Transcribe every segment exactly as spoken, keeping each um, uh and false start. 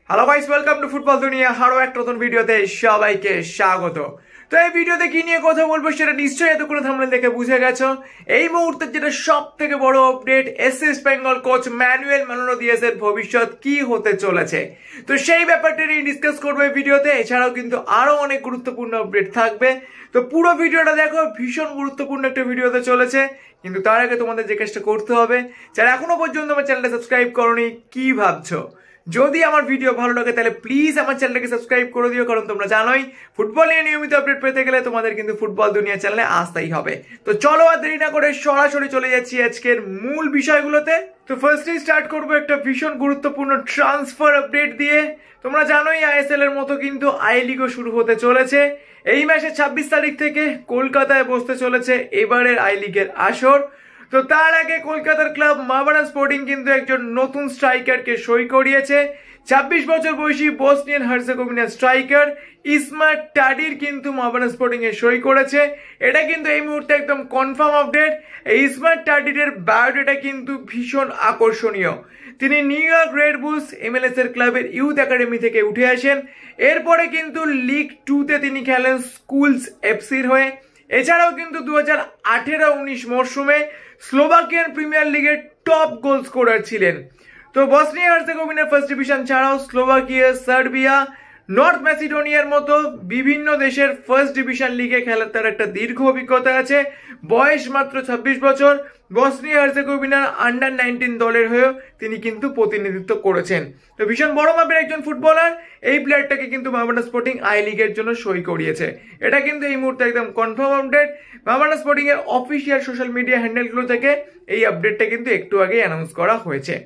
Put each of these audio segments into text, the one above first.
Hello guys, welcome to football দুনিয়া। আরো একটা নতুন ভিডিওতে সবাইকে স্বাগত। তো এই ভিডিওতে কি নিয়ে কথা বলবো সেটা নিশ্চয়ই এতক্ষণ থাম্বনেল দেখে বুঝে গেছো। এই মুহূর্তে যেটা সব থেকে বড় update, East Bengal coach Manuel Manolo দিয়াজের ভবিষ্যৎ কি হতে চলেছে, তো সেই ব্যাপারটা নিয়ে ডিসকাস করবো এই ভিডিওতে। এছাড়াও কিন্তু আরো অনেক গুরুত্বপূর্ণ আপডেট থাকবে, তো পুরো ভিডিওটা দেখো, ভীষণ গুরুত্বপূর্ণ একটা ভিডিওতে চলেছে। কিন্তু তার আগে তোমাদের যে কাজটা করতে হবে, যারা এখনো পর্যন্ত আমার চ্যানেলটা সাবস্ক্রাইব করোনি, কি ভাবছো? যদি আমার ভিডিও ভালো লাগে তাহলে প্লিজ আমার চ্যানেলটাকে সাবস্ক্রাইব করে দিও, কারণ তোমরা জানোই ফুটবল নিয়ে নিয়মিত আপডেট পেতে গেলে তোমাদের কিন্তু ফুটবল দুনিয়া চ্যানেলে আসতেই হবে। তো চলো আর দেরি না করে সরাসরি চলে যাচ্ছি আজকের মূল বিষয়গুলোতে। তো ফার্স্টেই স্টার্ট করবো একটা ভীষণ গুরুত্বপূর্ণ ট্রান্সফার আপডেট দিয়ে। তোমরা জানোই আইএসএল এর মতো কিন্তু আই লিগও শুরু হতে চলেছে। এই মাসের ছাব্বিশ তারিখ থেকে কলকাতায় বসতে চলেছে এবারের আই লিগের আসর। তো তার আগে কলকাতার ক্লাব মাবানা স্পোর্টিং কিন্তু একজন নতুন স্ট্রাইকারকে সই করিয়েছে। ছাব্বিশ বছর বয়সী বসনিয়ান হার্জেগোভিনার স্ট্রাইকার ইসমাত টাডির কিন্তু মাবানা স্পোর্টিং এ সই করেছে। এটা কিন্তু এই মুহূর্তে একদম কনফার্ম আপডেট। এই ইসমাত টাডির বায়োডাটা কিন্তু ভীষণ আকর্ষণীয়। তিনি New York Red Bulls MLS এর ক্লাবের ইউথ একাডেমি থেকে উঠে আসেন। এরপরে কিন্তু লিগ টু তে তিনি খেলেন স্কুলস এফসির হয়ে। এছাড়াও কিন্তু দু হাজার আঠেরো উনিশ মরশুমে স্লোভাকিয়ান প্রিমিয়ার লিগের টপ গোল স্কোরার ছিলেন। তো বসনিয়া হার্জেগোভিনার ফার্স্ট ডিভিশন ছাড়াও স্লোভাকিয়া, সার্বিয়া, নর্থ ম্যাসিডোনিয়ার মতো বিভিন্ন দেশের ফার্স্ট ডিভিশন লিগে খেলার তার একটা দীর্ঘ অভিজ্ঞতা আছে। বয়স মাত্র ছাব্বিশ বছর। বসনিয়া হার্জেগোভিনার আন্ডার নাইনটিন দলের হয়েও তিনি কিন্তু প্রতিনিধিত্ব করেছেন। তো ভীষণ বড় মাপের একজন ফুটবলার। এই প্লেয়ারটাকে কিন্তু মাবানা স্পোর্টিং আই লিগের জন্য সই করিয়েছে। এটা কিন্তু এই মুহূর্তে একদম কনফার্ম আপডেট। মাবানা স্পোর্টিং এর অফিসিয়াল সোশ্যাল মিডিয়া হ্যান্ডেলগুলো থেকে এই আপডেটটা কিন্তু একটু আগে অ্যানাউন্স করা হয়েছে।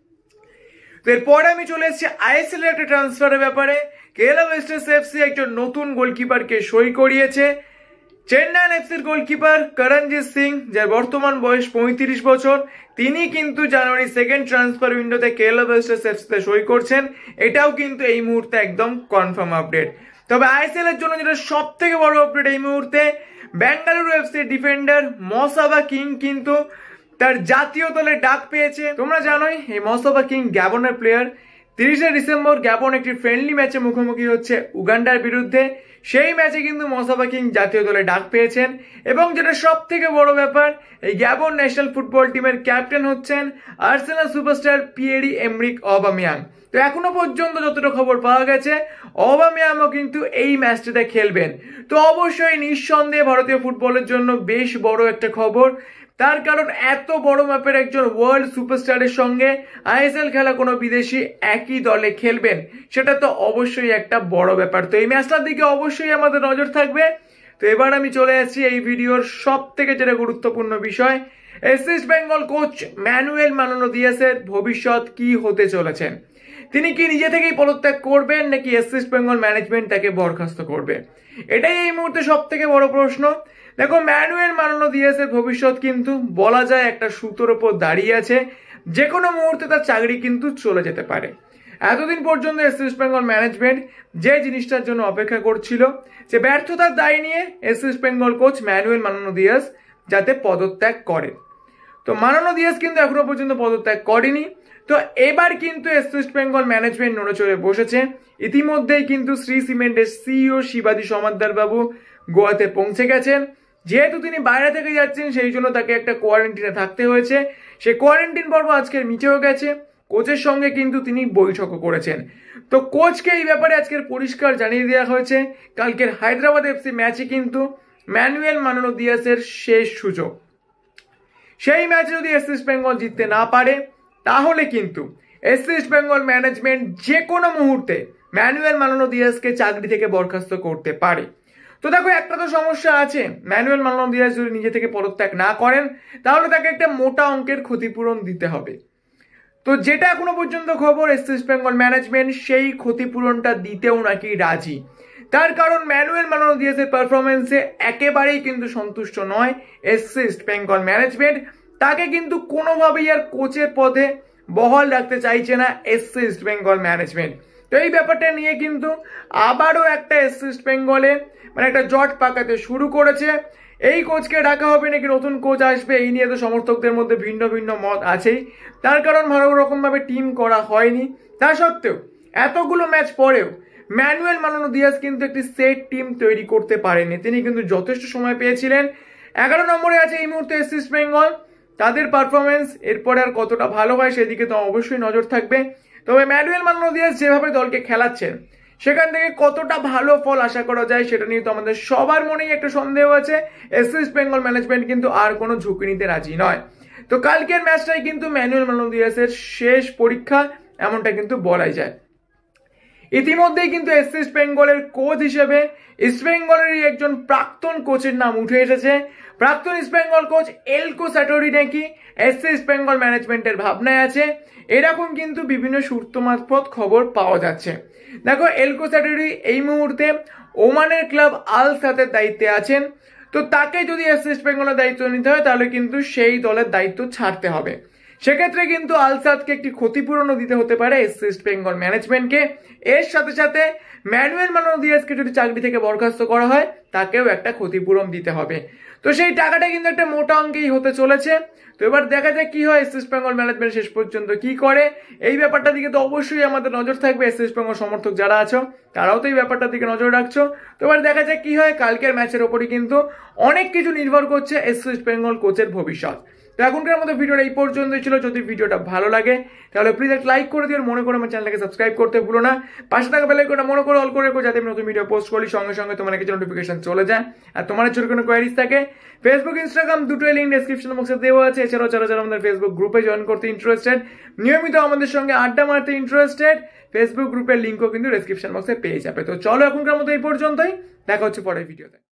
তো এরপরে আমি চলে এসেছি আইএসএল এর একটা ট্রান্সফারের ব্যাপারে। কেরালা ব্লাস্টার্স এফসি একজন নতুন গোলকিপারকে সই করিয়েছে। চেন্নাই এফসির গোলকিপার করণজিৎ সিং, যার বর্তমান বয়স পঁয়ত্রিশ বছর, তিনি কিন্তু জানুয়ারি সেকেন্ড ট্রান্সফার উইন্ডোতে কেরালা ব্লাস্টার্স এফসিতে সই করছেন। এটাও কিন্তু এই মুহূর্তে একদম কনফার্ম আপডেট। তবে আইএসএল এর জন্য যেটা সব থেকে বড় আপডেট এই মুহূর্তে, বেঙ্গালুরু এফসির ডিফেন্ডার মুসাভু-কিং কিন্তু তার জাতীয় দলে ডাক পেয়েছে। তোমরা জানোই এই মুসাভু-কিং গ্যাবনের প্লেয়ার। তিরিশে ডিসেম্বর গ্যাবন একটি ফ্রেন্ডলি ম্যাচে মুখোমুখি হচ্ছে উগান্ডার বিরুদ্ধে। সেই ম্যাচে কিন্তু মুসাভু-কিং জাতীয় দলে ডাক পেয়েছেন। এবং যেটা সব থেকে বড় ব্যাপার, এই গ্যাবন ন্যাশনাল ফুটবল টিমের ক্যাপ্টেন হচ্ছেন Arsenal superstar Pierre Emerick Aubameyang. তো এখনো পর্যন্ত যতটা খবর পাওয়া গেছে, অবামিয়াংও কিন্তু এই ম্যাচটাতে খেলবেন। তো অবশ্যই নিঃসন্দেহে ভারতীয় ফুটবলের জন্য বেশ বড় একটা খবর। তার কারণ এত বড় মাপের একজন ওয়ার্ল্ড সুপারস্টারের সঙ্গে আইএসএল খেলা কোনো বিদেশি একই দলে খেলবেন, সেটা তো অবশ্যই একটা বড় ব্যাপার। তো এই ম্যাচটার দিকে অবশ্যই আমাদের নজর থাকবে। তো এবার আমি চলে আসছি এই ভিডিওর সব থেকে যেটা গুরুত্বপূর্ণ বিষয়, East Bengal coach Manuel Manolo দিয়াজের ভবিষ্যৎ কি হতে চলেছেন। তিনি কি নিজে থেকেই পদত্যাগ করবেন, নাকি ইস্ট বেঙ্গল ম্যানেজমেন্ট তাকে বরখাস্ত করবে? এটাই এই মুহূর্তে সব থেকে বড় প্রশ্ন। দেখো, ম্যানুয়েল মানোলো দিয়াজের ভবিষ্যৎ কিন্তু বলা যায় একটা সুতোর উপর দাঁড়িয়ে আছে। যে কোনো মুহূর্তে তার চাকরি কিন্তু চলে যেতে পারে। এতদিন পর্যন্ত ইস্ট বেঙ্গল ম্যানেজমেন্ট যে জিনিসটার জন্য অপেক্ষা করছিল, যে ব্যর্থতার দায় নিয়ে East Bengal coach Manuel Manolo Diaz যাতে পদত্যাগ করে। তো মানোলো দিয়াজ কিন্তু এখনো পর্যন্ত পদত্যাগ করেনি। তো এবার কিন্তু ইস্ট বেঙ্গল ম্যানেজমেন্ট নড়ে চড়ে বসেছে। ইতিমধ্যেই কিন্তু শ্রী সিমেন্টের সিইও শিবাজি সমাদ্দার বাবু গোয়াতে পৌঁছে গেছেন। যেহেতু তিনি বাইরে থেকে যাচ্ছেন, সেই জন্য তাকে একটা কোয়ারেন্টিনে থাকতে হয়েছে। সে কোয়ারেন্টিন পর্ব আজকের মিটেও গেছে। কোচের সঙ্গে কিন্তু তিনি বৈঠকও করেছেন। তো কোচকে এই ব্যাপারে আজকের পরিষ্কার জানিয়ে দেওয়া হয়েছে, কালকের হায়দ্রাবাদ এফসি ম্যাচে কিন্তু ম্যানুয়েল মানোলো দিয়াজের শেষ সুযোগ। সেই ম্যাচে যদি ইস্ট বেঙ্গল জিততে না পারে, তাহলে কিন্তু ইস্ট বেঙ্গল ম্যানেজমেন্ট যে কোনো মুহূর্তে ম্যানুয়েল মানোলো দিয়াজকে চাকরি থেকে বরখাস্ত করতে পারে। তো দেখো, একটা তো সমস্যা আছে, ম্যানুয়েল মানোলো দিয়াজ যদি নিজে থেকে পদত্যাগ না করেন, তাহলে তাকে একটা মোটা অঙ্কের ক্ষতিপূরণ দিতে হবে। তো যেটা এখনো পর্যন্ত খবর, ইস্ট বেঙ্গল ম্যানেজমেন্ট সেই ক্ষতিপূরণটা দিতেও নাকি রাজি। তার কারণ ম্যানুয়েল মানোলো দিয়াজের পারফরমেন্সে একেবারেই কিন্তু সন্তুষ্ট নয় ইস্ট বেঙ্গল ম্যানেজমেন্ট। তাকে কিন্তু কোনোভাবেই আর কোচের পদে বহাল রাখতে চাইছে না ইস্ট বেঙ্গল ম্যানেজমেন্ট। তো এই ব্যাপারটা নিয়ে কিন্তু আবারও একটা ইস্ট বেঙ্গলে মানে একটা জট পাকাতে শুরু করেছে। এই কোচকে ডাকা হবে নাকি নতুন কোচ আসবে, এই নিয়ে তো সমর্থকদের মধ্যে ভিন্ন ভিন্ন মত আছেই। তার কারণ ভালো রকম ভাবে টিম করা হয়নি। তা সত্ত্বেও এতগুলো ম্যাচ পরেও ম্যানুয়েল মানোলো দিয়াজ কিন্তু একটি সেট টিম তৈরি করতে পারেনি। তিনি কিন্তু যথেষ্ট সময় পেয়েছিলেন। এগারো নম্বরে আছে এই মুহূর্তে ইস্ট বেঙ্গল। তাদের পারফরমেন্স এরপরে আর কতটা ভালো হয় সেদিকে তো অবশ্যই নজর থাকবে। তবে ম্যানুয়েল মানোলো দিয়াজ যেভাবে দলকে খেলাচ্ছেন সেখান থেকে কতটা ভালো ফল আশা করা যায় সেটা নিয়ে তো আমাদের সবার মনেই একটা সন্দেহ আছে। ইস্ট বেঙ্গল ম্যানেজমেন্ট কিন্তু আর কোনো ঝুঁকি নিতে রাজি নয়। তো কালকের ম্যাচটাই কিন্তু ম্যানুয়েল মানোলো দিয়াজের শেষ পরীক্ষা, এমনটা কিন্তু বলাই যায়। ইতিমধ্যেই কিন্তু ইস্ট বেঙ্গলের কোচ হিসেবে ইস্ট বেঙ্গলেরই একজন প্রাক্তন কোচের নাম উঠে এসেছে। প্রাক্তন East Bengal coach Elco Schattorie নাকি ইস্ট বেঙ্গল ম্যানেজমেন্টের ভাবনায় আছে, এরকম কিন্তু বিভিন্ন সূত্র মারফত খবর পাওয়া যাচ্ছে। দেখো, এলকো স্যাটোরি এই মুহূর্তে ওমানের ক্লাব আল সাদের দায়িত্বে আছেন। তো তাকে যদি ইস্ট বেঙ্গলের দায়িত্ব নিতে হয় তাহলে কিন্তু সেই দলের দায়িত্ব ছাড়তে হবে। সেক্ষেত্রে কিন্তু আল সাদকে একটি ক্ষতিপূরণও দিতে হতে পারে ইস্ট বেঙ্গল ম্যানেজমেন্টকে। এর সাথে সাথে ম্যানুয়েল মানোলো দিয়াজকে যদি চাকরি থেকে বরখাস্ত করা হয় তাকেও একটা ক্ষতিপূরণ দিতে হবে। তো সেই টাকাটা কিন্তু একটা মোটা অঙ্কেই হতে চলেছে। তো এবার দেখা যায় কি হয়, ইস্ট বেঙ্গল ম্যানেজমেন্ট শেষ পর্যন্ত কি করে এই ব্যাপারটার দিকে তো অবশ্যই আমাদের নজর থাকবে। ইস্ট বেঙ্গল সমর্থক যারা আছো তারাও তো এই ব্যাপারটার দিকে নজর রাখছো। তো এবার দেখা যায় কি হয়, কালকের ম্যাচের ওপরই কিন্তু অনেক কিছু নির্ভর করছে ইস্ট বেঙ্গল কোচের ভবিষ্যৎ। তো এখনকার মতো ভিডিওটা এই পর্যন্তই ছিল। যদি ভিডিওটা ভালো লাগে তাহলে প্লিজ একটা লাইক করে দিও, মনে করে আমার চ্যানেলটাকে সাবস্ক্রাইব করতে ভুলো না। পাশে থাকা বেল আইকনটা মনে করে অল করে রেখো যাতে আমি নতুন ভিডিও পোস্ট করি সঙ্গে সঙ্গে তোমার কাছে নোটিফিকেশন চলে যায়। আর তোমার যদি কোনো কোয়ারিজ থাকে ফেসবুক ইনস্টাগ্রাম দুটোই লিঙ্ক ডেসক্রিপশন বক্সে দেওয়া আছে। এছাড়াও যারা যারা আমাদের ফেসবুক গ্রুপে জয়েন করতে ইন্টারেস্টেড, নিয়মিত আমাদের সঙ্গে আড্ডা মারতে ইন্টারেস্টেড, ফেসবুক গ্রুপের লিঙ্কও কিন্তু ডেসক্রিপশন বক্সে পেয়ে যাবে। তো চলো এখনকার মতো এই পর্যন্তই, দেখা হচ্ছে পরের ভিডিওতে।